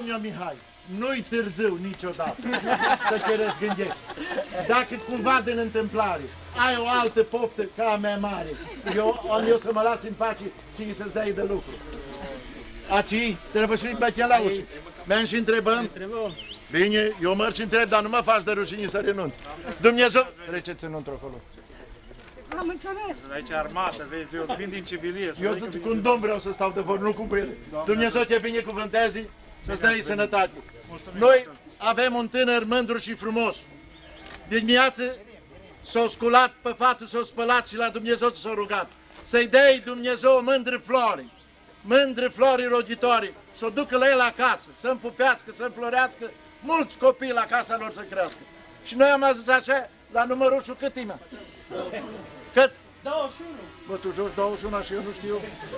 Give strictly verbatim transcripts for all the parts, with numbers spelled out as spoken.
spun eu, Mihai, nu-i târziu niciodată să te răzgândești. Dacă cumva din întâmplare ai o altă poftă ca a mea mare, eu, eu să mă las în pace, cine să-ți dai de lucru. Aci, trebuie să-i bătea la ușă. Mergem și întrebăm? Bine, eu merg și întreb, dar nu mă faci de rușine să renunț. Dumnezeu... Treceți înăuntru acolo. Am înțeles. Aici armată, vezi, eu vin din civilie. Eu cu un domn vreau să stau de vorbă, nu cu ele. Dumnezeu te binecuvânteze, să-ți dai sănătate. Noi avem un tânăr mândru și frumos. Dimineață s-a sculat pe față, s-a spălat și la Dumnezeu s-a rugat. Să-i dai Dumnezeu mândre flori, mândre flori roditoare, să o ducă la el acasă, să împupească, să înflorească mulți copii la casa lor să crească. Și noi am zis așa, la numărușul cât e, mă? Cât? douăzeci și unu. Bă, tu joci douăzeci și unu și eu nu știu.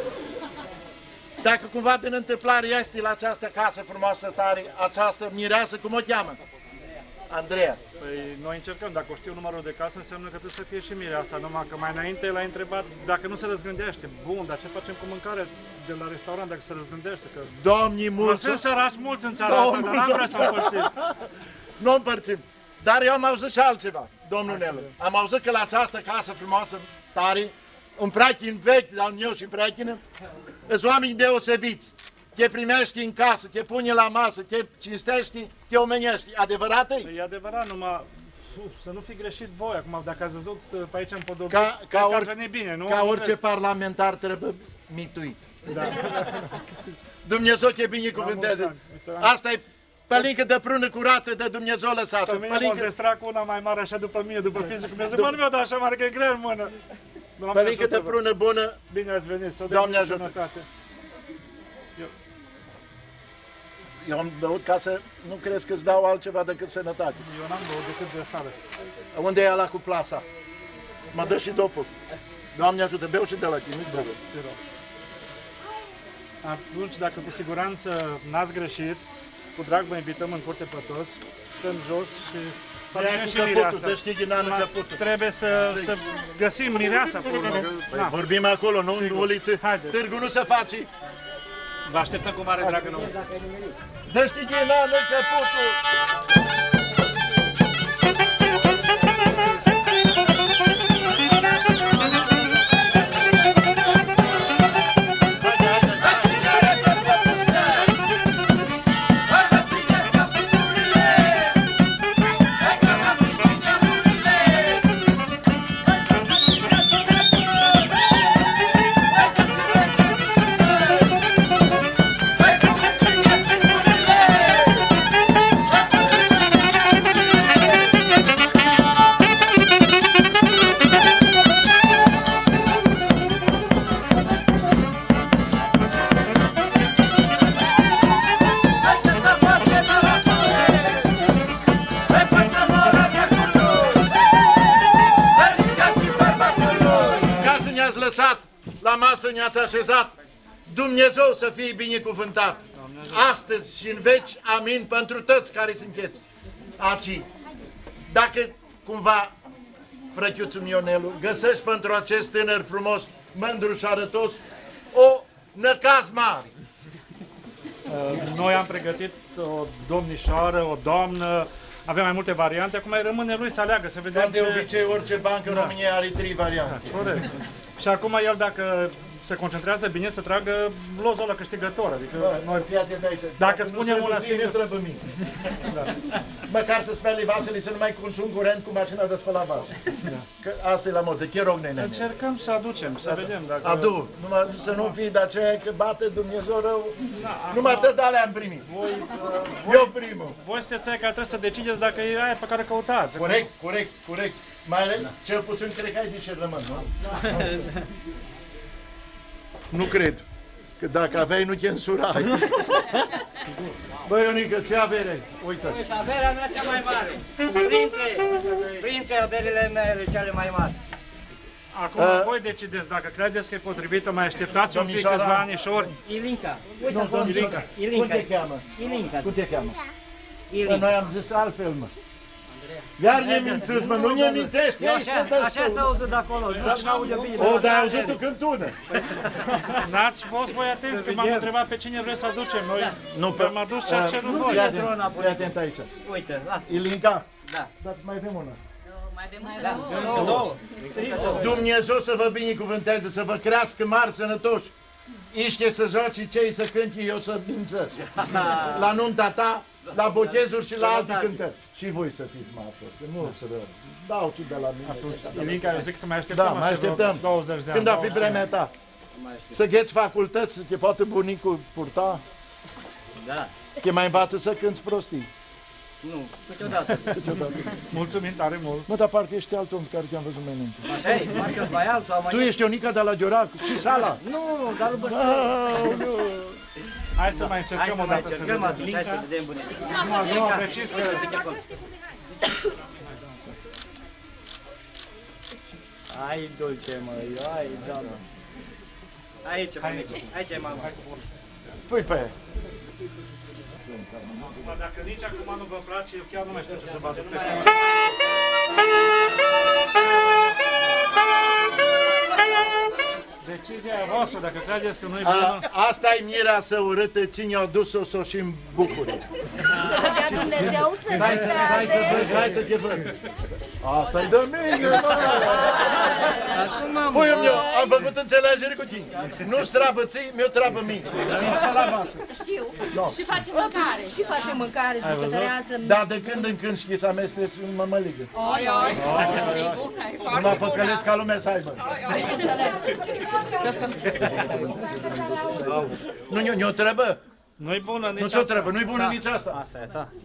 Dacă cumva din întâmplare este la această casă frumoasă tare, această mireasă, cum o cheamă? Andreea. Păi noi încercăm, dacă o știu numărul de casă, înseamnă că trebuie să fie și mireasa, numai că mai înainte l-ai întrebat dacă nu se răzgândește. Bun, dar ce facem cu mâncare de la restaurant dacă se răzgândește? Că... Domnii mulți... Sunt săraci mulți în țara asta, dar n-am vrea să împărțim. Nu împărțim. Dar eu am auzit și altceva, domnul Nelu. Am auzit că la această casă frumoasă, tare, un prieten vechi, dar eu și prietenă, sunt oameni deosebiți. Te primești în casă, te pune la masă, te cinstești, te omenești. Adevărat e? E adevărat, numai uf, să nu fi greșit voi. Acum, dacă ați văzut pe aici în Podobi, ca, ca, or, venit bine, nu? Ca orice parlamentar trebuie mituit. Da. Dumnezeu te binecuvânteze. Asta e pălincă de prună curată de Dumnezeu lăsată. Pe mine m-a zestrat cu una mai mare așa după mine, după fizicul meu. Zic, mă, nu mi-o dau așa mare, că e greu în mână. Pălincă de prună bună. Bine ați venit, să Doamne ajută. Eu am băut ca să nu crezi că îți dau altceva decât sănătate. Eu n-am băut decât de seară. Unde e ăla cu plasa? Mă dă și dopul. Doamne ajută, beau și de la tine, nu-ți băgă. Atunci, dacă cu siguranță n-ați greșit, cu drag vă invităm în curte pe toți, stăm jos și facem și mireasa. Trebuie să, să găsim mireasa. Păi vorbim acolo, nu în uliță. Târgul nu se face. Vă așteptăm cu mare drag înăuntru. Dă-și din anul începutul! La masă ne-ați așezat, Dumnezeu să fie binecuvântat, astăzi și în veci, amin, pentru toți care sunteți aici. Dacă cumva, frăchiuțul meu Nelu, găsești pentru acest tânăr frumos, mândru și arătos, o năcaz mare. Noi am pregătit o domnișoară, o doamnă, avem mai multe variante, acum mai rămâne lui să aleagă, să vedem de ce... obicei, orice bancă în da. România are trei variante. Da, corect. Și acum el, dacă se concentrează bine, să tragă lozul ăla câștigător. Adică bă, noi... de aici. Dacă spunem una singură, trebuie mie. Da. Măcar să speli vasele, să nu mai consum curent cu mașina de spălat vase. Da. Că asta e la modă. Te rog, nene. Încercăm să aducem, să da. vedem dacă... Adu, numai să nu fii de aceea că bate Dumnezeu rău. Da, numai tot alea am primit. Voi, uh, Eu primul. Voi sunteți aia care trebuie să decideți dacă e aia pe care căutați. Corect, corect, corect. Mai ales, da. Cel puțin cred că ai de ce rămân, nu? Da. Nu cred. Că dacă aveai, nu te însurai. Bă, Ionică, ce avere? Uite. Uite, averea mea cea mai mare. Printre, printre averile mele cele mai mari. Acum uh, voi decideți dacă credeți că e potrivită, mai așteptați un pic câțiva anișori. Ilinca. Uite, nu, Ilinca. Ilinca. Cum te cheamă? Ilinca. Cum te cheamă? Ilinca. Noi am zis altfel, mă. Iar ne mințiți, mă, nu ne mințești! Așa s-a auzit de acolo, nu aude bine. O, dar ai auzit tu cântună! N-ați fost voi atenți, că m-am întrebat pe cine vreți să aducem noi. Nu, pe... M-am adus ce a cerut voi. Fii atent aici. Uite, lasă. Ilinca? Da. Dar mai avem una. Mai avem Două. Dumnezeu să vă binecuvânteze, să vă crească mari sănătoși. Iște să joci cei să cânti, eu să mințesc. La nunta ta, la botezuri și la alte cântări. Și voi să fiți martori, nu să rău. Dau și de la mine. Ilinca, eu zic să mai așteptăm. Da, mai așteptăm. douăzeci de ani. Când a fi vremea ta. Să gheți facultăți, că poate bunicul purta. Da. Că mai învață să cânți prostii. Nu, câteodată. Câteodată. Mulțumim tare mult. Mă, dar parcă ești alt om care te-am văzut mai înainte. Așa e, parcă-s mai alt sau mai... Tu ești Ionica de la Gheorac și Sala. Nu, dar nu băști. Hai să mai încercăm o dată să vedem. Hai să mai încercăm atunci, hai să vedem bune. Nu, nu, precis că... Ai dulce, măi, ai, doamnă. Aici, mămică, aici e mama. Pui pe ea. Dar dacă nici acum nu vă place, eu chiar nu mai știu ce să fac. Decizia e voastră, dacă credeți că nu-i bună. Asta e mireasă urâtă, cine a dus-o să o și în bucure. Să vă dea Dumnezeu să Hai să, hai să văd, hai să te văd. Asta-i de mine, mă! Puiul meu, am făcut înțelegere cu tine. Nu-ți treabă ții, mi-o treabă mie. Mi-i spăla vasă. Știu. Și facem mâncare. Și facem mâncare, bucătărează. Da, de când în când știi să amesteci în mămăligă. Oi, oi. E bună, e foarte Numai făcălesc ca lumea să aibă. Nu, nu, nu-o trebuie? Nu-i bună nici Nu ți-o trebuie, nu-i bună nici asta. Asta e ta.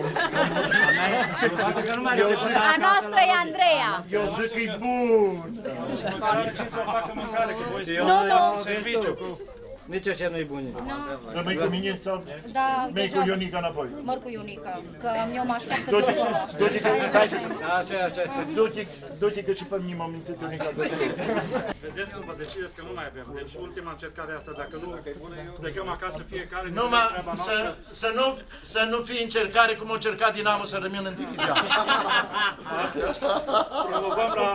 A noastră e Andreea. Eu zic că e bun. Are ce să facă mâncare cu voi. Nu, nu. Serviciu cu... Nici așa nu-i bun. Rămâi cu mine sau Da, mergi cu Ionica înapoi? măr cu Ionica, că eu mă așteaptă Du-te, tot acolo. du-te că stai și... Așa, așa. Du-te, du-te că și pe mine m-am mințit Ionica de să Vedeți cum vă decideți că nu mai avem. Deci ultima încercare asta, dacă nu plecăm acasă fiecare... Numai să, să, nu, să nu fie încercare cum o încercat Dinamo să rămână în divizia. Promovăm la...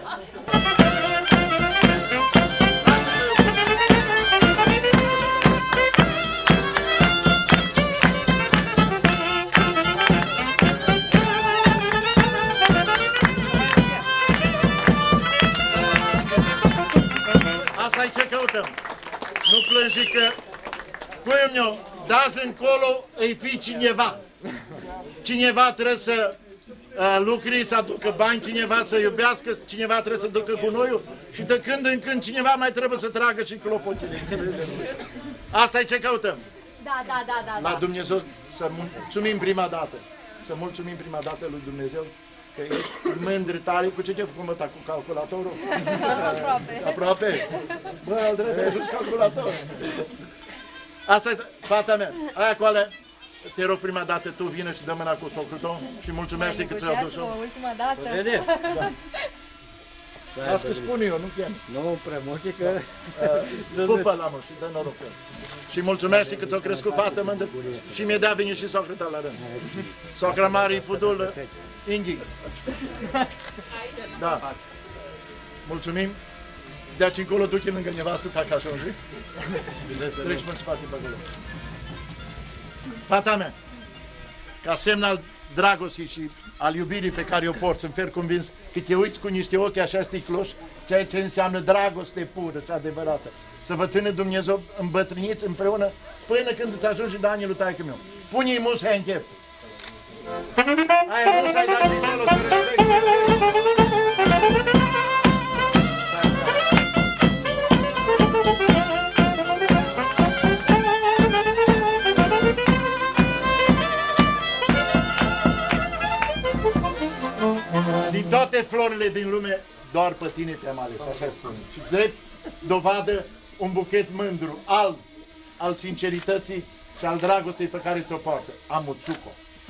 Asta e ce căutăm. Nu plângi că, puiul meu, dați încolo, îi fi cineva. Cineva trebuie să uh, lucre, să aducă bani, cineva să iubească, cineva trebuie să ducă gunoiul și de când în când cineva mai trebuie să tragă și clopotile. Asta e ce căutăm. Da, da, da, da. La Dumnezeu să mulțumim prima dată. Să mulțumim prima dată lui Dumnezeu că ești mândri tare. Cu ce te-ai făcut, mă, cu calculatorul? Aproape. Aproape? Bă, al drept, ai ajuns calculator. Asta e fata mea. Aia cu alea, te rog prima dată, tu vină și dă mâna cu socrul tău și mulțumește că ți-a adus-o. Ultima dată. Vede? Asta că spun eu, nu chem. Nu prea mult, că... Pupă la mă și dă noroc. Și mulțumește că ți-a crescut fată mândră și mi-e dea vine și socrul tău la rând. Socra mare, fudul, Inghi. Da. Mulțumim. De aici încolo duce lângă nevastă ta ca ajungi. Treci în spate pe acolo. Fata mea, ca semn al dragostei și al iubirii pe care o porți, îmi fer convins că te uiți cu niște ochi așa sticloși, ceea ce înseamnă dragoste pură și adevărată. Să vă ține Dumnezeu îmbătrâniți împreună până când îți ajunge de anul taică meu. Pune-i musai în chef. Aia musai, dați încolo să respecte. Din toate florile din lume, doar pe tine te-am ales, așa spune. Și drept dovadă un buchet mândru, alb, al sincerității și al dragostei pe care ți-o poartă. Amutsuko.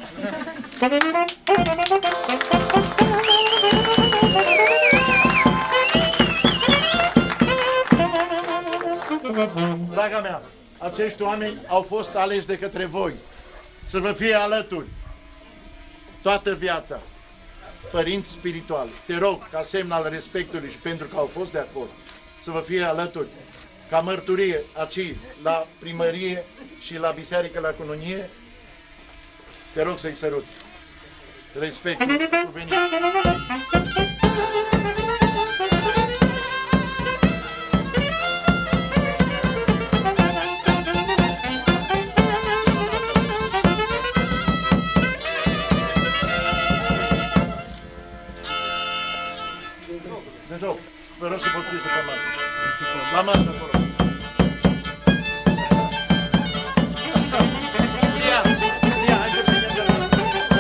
Draga mea, acești oameni au fost aleși de către voi să vă fie alături toată viața. părinți spirituali. Te rog, ca semn al respectului și pentru că au fost de acord, să vă fie alături, ca mărturie aici, la primărie și la biserică, la cununie, te rog să-i săruți. Respectul cuvenit. Vă rog să poftiți după masă. La masă, vă rog. Ia, ia, hai să prindem de masă.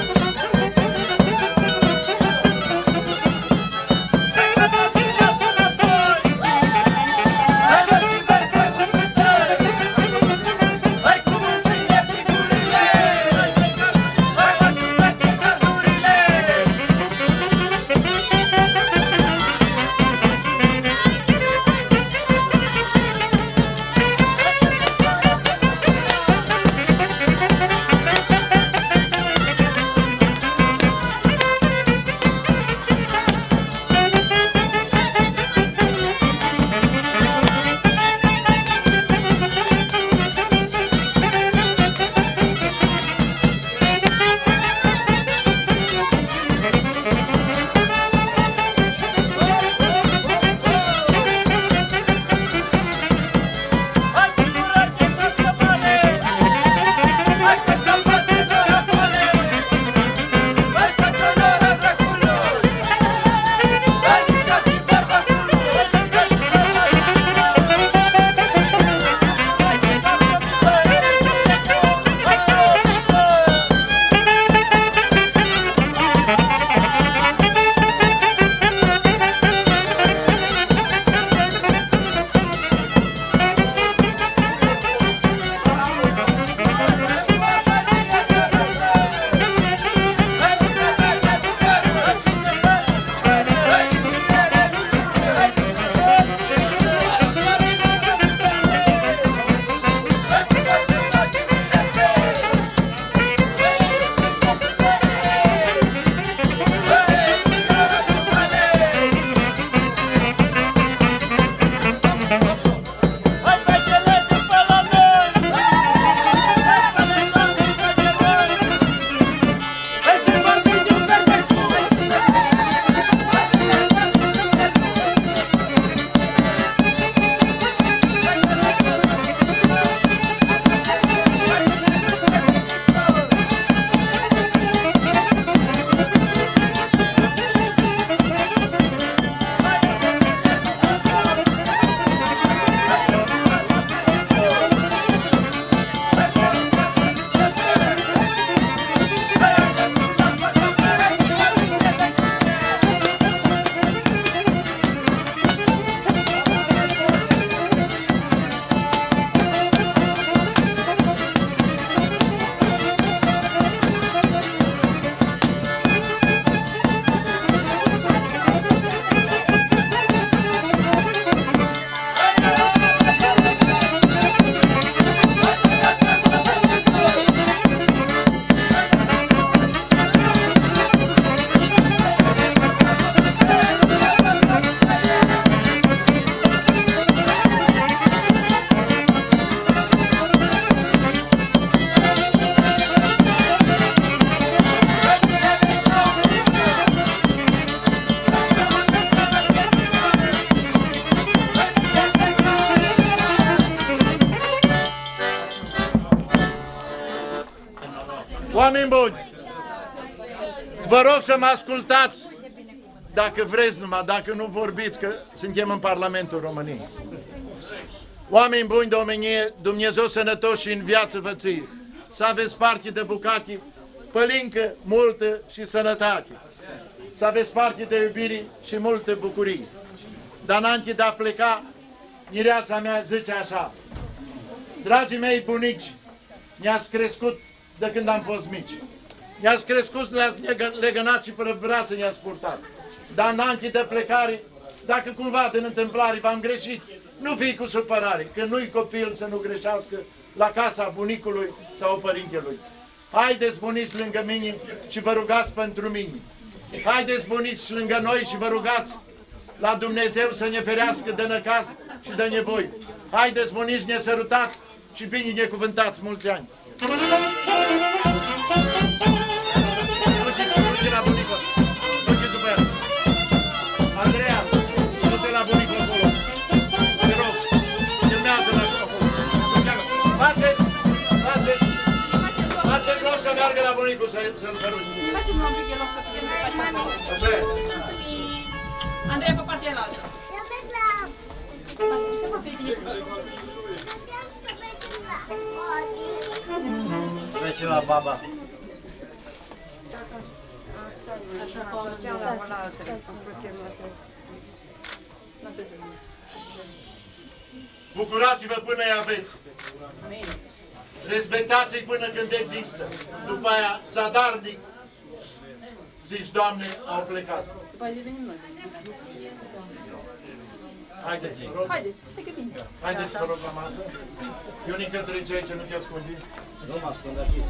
Oameni buni, vă rog să mă ascultați, dacă vreți numai, dacă nu vorbiți, că suntem în Parlamentul României. Oameni buni de omenie, Dumnezeu sănătos și în viață vă ție, să aveți parte de bucate, pălincă multă și sănătate, să aveți parte de iubire și multă bucurie. Dar înainte de a pleca, mireasa mea zice așa: dragii mei bunici, ne-ați crescut de când am fost mici. Ne-ați crescut, ne-ați legănat și pe brațe ne-ați purtat. Dar înainte de plecare, dacă cumva din întâmplare v-am greșit, nu fii cu supărare, că nu-i copil să nu greșească la casa bunicului sau părintelui. Haideți bunici lângă mine și vă rugați pentru mine. Haideți, bunici, lângă noi și vă rugați la Dumnezeu să ne ferească de năcaz și de nevoi. Haideți, bunici, ne sărutați și bine necuvântați mulți ani. Du-te la bunicul, du-te după el. Andreea, du-te la bunicul acolo. Te rog, filmează-l acolo. Faceți, faceți, faceți loc să meargă la bunicul să-l săruți. Faceți-mă un pic de loc să putem să facem asta. Așa e. Să fii Andreea pe partea alaltă. Ce mă fetele? Trece la baba. Bucurați-vă până îi aveți. Respectați-i până când există. După aia, zadarnic, zici, Doamne, au plecat. După aia devenim noi. Haideți, vă rog. Haideți, stai că bine. Haideți, vă rog, la masă. Ionica, trece aici, nu te ascunzi. Nu mă ascund aici.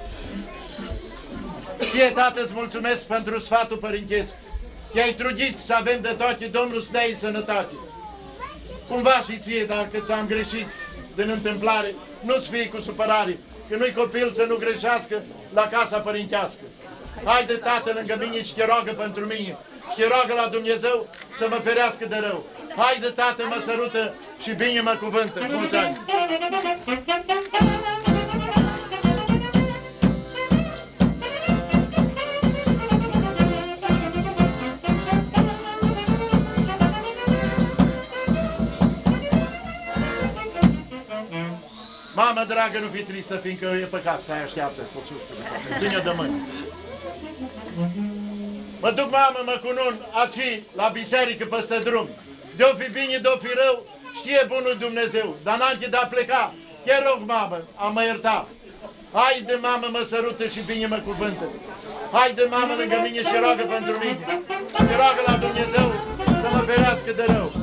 Ție, Tată, îți mulțumesc pentru sfatul părintesc. Te-ai trudit să avem de toate, Domnul să dea sănătate. Cumva și ție, dacă ți-am greșit din întâmplare, nu-ți fii cu supărare, că nu-i copil să nu greșească la casa părintească. Haide, Tată, lângă mine și te roagă pentru mine. Și te roagă la Dumnezeu să mă ferească de rău. Haide, Tată, mă sărută și bine mă cuvântă. Mulți ani! Mamă dragă, nu fi tristă, fiindcă e păcat să ai așteaptă poțușcă de toate. Ține-o de mâini. Mă duc, mamă, mă cunun aici, la biserică, peste drum. De-o fi bine, de-o fi rău, știe bunul Dumnezeu. Dar înainte de a pleca, te rog, mamă, a mă ierta. Haide, mamă, mă sărută și bine mă cuvântă. Haide, mamă, lângă mine și roagă pentru mine. Te roagă la Dumnezeu să mă ferească de rău.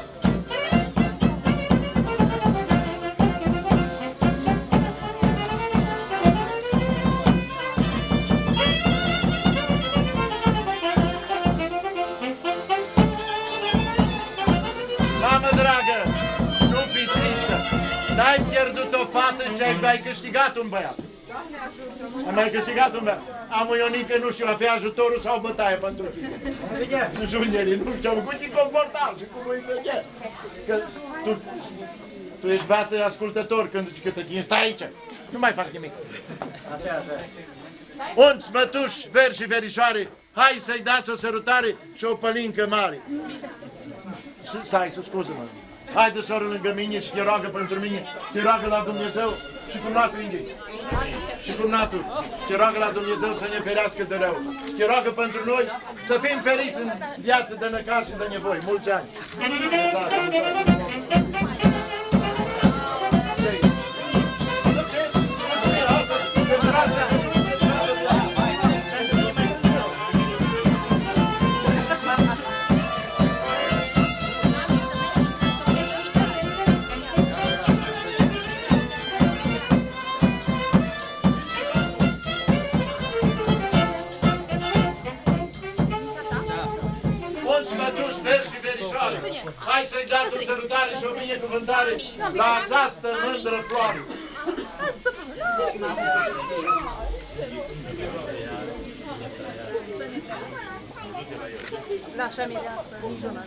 N-ai pierdut o fată ce ai mai câștigat un băiat. Ai mai câștigat un băiat. Am o Ionică, nu știu, a fi ajutorul sau bătaie pentru tine. Nu știu unde nu știu, cum e confortabil și cum îi vede. Că tu, tu ești băiat ascultător când zici că te chin, stai aici. Nu mai fac nimic. Unți, mătuși, veri și verișoare, hai să-i dați o sărutare și o pălincă mare. Stai, să scuză-mă. Haide, soră, lângă mine și te roagă pentru mine, te roagă la Dumnezeu și cum natul Indii. Și cum natul, te roagă la Dumnezeu să ne ferească de rău. Te roagă pentru noi să fim feriți în viață de năcaz și de nevoi. Mulți ani! Hai să-i dați o sărutare și o binecuvântare la această mândră floare. Da, așa mireasă, nici una.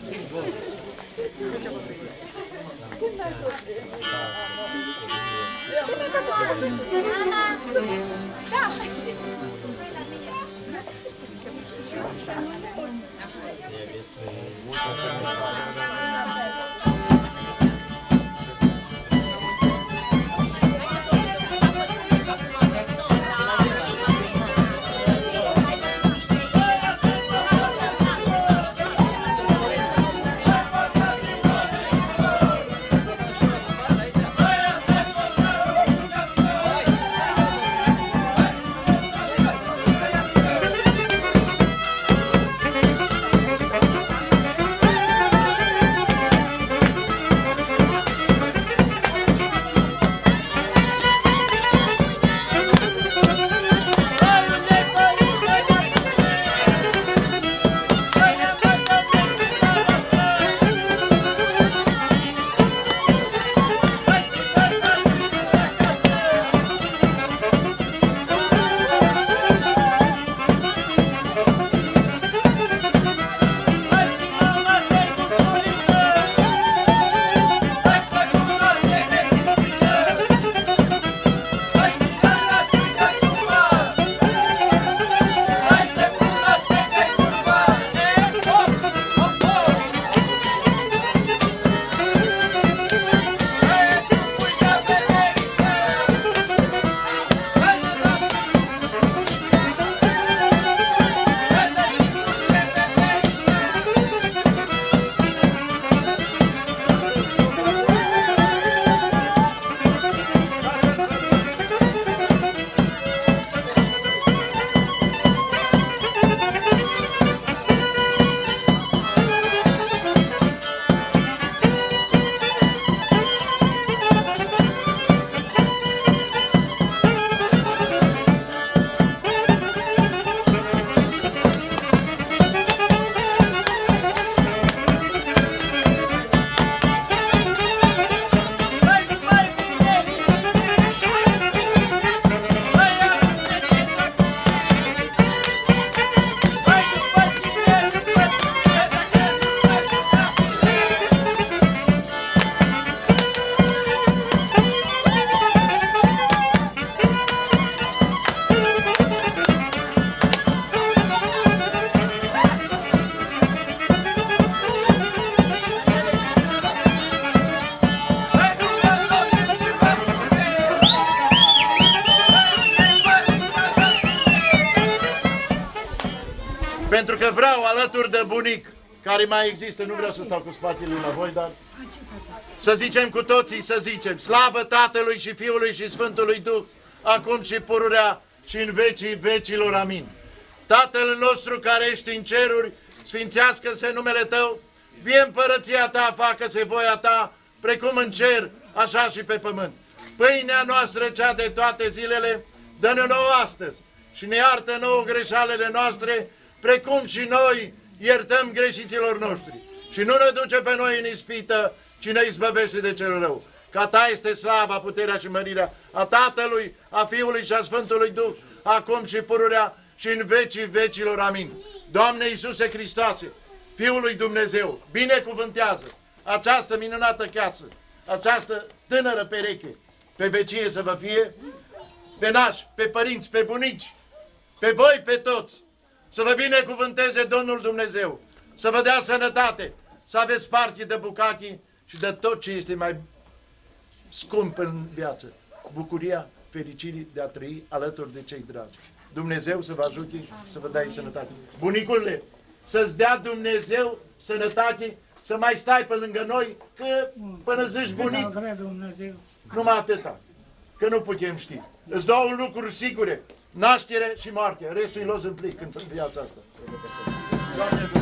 alături de bunic, care mai există, nu vreau să stau cu spatele la voi, dar să zicem cu toții, să zicem, slavă Tatălui și Fiului și Sfântului Duh, acum și pururea și în vecii vecilor, amin. Tatăl nostru care ești în ceruri, sfințească-se numele Tău, vie împărăția Ta, facă-se voia Ta, precum în cer, așa și pe pământ. Pâinea noastră, cea de toate zilele, dă-ne nouă astăzi și ne iartă nouă greșalele noastre, precum și noi iertăm greșiților noștri. Și nu ne duce pe noi în ispită, ci ne izbăvește de cel rău. Ca Ta este slava, puterea și mărirea a Tatălui, a Fiului și a Sfântului Duh, acum și pururea și în vecii vecilor, amin. Doamne Iisuse Hristoase, Fiul lui Dumnezeu, binecuvântează această minunată casă, această tânără pereche, pe vecie să vă fie, pe nași, pe părinți, pe bunici, pe voi, pe toți, să vă binecuvânteze Domnul Dumnezeu, să vă dea sănătate, să aveți parte de bucati și de tot ce este mai scump în viață. Bucuria, fericirii de a trăi alături de cei dragi. Dumnezeu să vă ajute și să vă dea sănătate. Bunicule, să-ți dea Dumnezeu sănătate, să mai stai pe lângă noi, că până zici bunic, numai atâta, că nu putem ști. Îți două lucruri sigure, naștere și moarte, restul îi los în plic în viața asta. Doamne,